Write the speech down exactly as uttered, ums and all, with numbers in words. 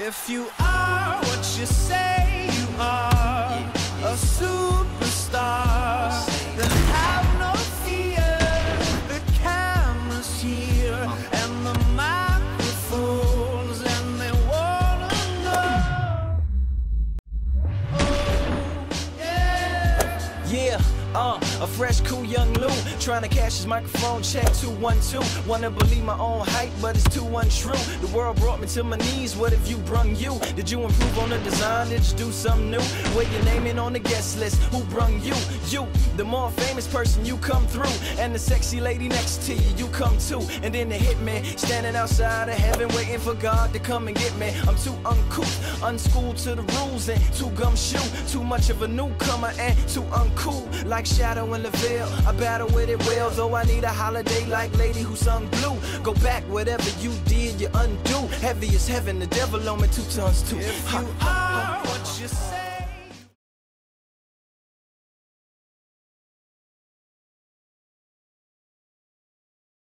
If you are what you say you are, a superstar, then have no fear. The camera's here and the microphones, and they wanna know. Oh, yeah. Yeah. Uh, a fresh, cool young Lou, trying to cash his microphone check two one two. Wanna believe my own hype, but it's too untrue. The world brought me to my knees, what have you brung you? Did you improve on the design, did you do something new? Where your name in on the guest list, who brung you? You, the more famous person, you come through. And the sexy lady next to you, you come too. And then the hitman, standing outside of heaven, waiting for God to come and get me. I'm too uncouth, unschooled to the rules, and too gumshoe. Too much of a newcomer and too uncool. Like Shadow in the veil, I battle with it well. Though I need a holiday like Lady Who Sung Blue. Go back, whatever you did, you undo. Heavy as heaven, the devil on me two tons too. If you are